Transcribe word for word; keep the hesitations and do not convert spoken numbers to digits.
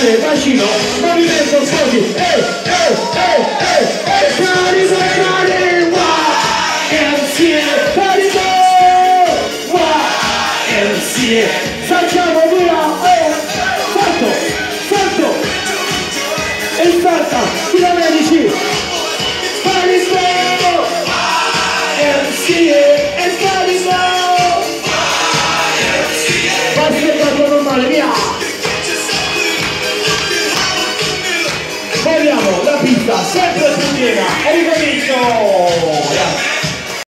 male, bacino, movimento sposi, eh, eh, eh, eh, eh, carico, carico, M C, carico, M C, saltiamo via, oh, salto, salto, e salta, chi la medici, carico, M C, e carico, basta il fatto normale, via. Vogliamo la pista sempre più piena e ricomincio!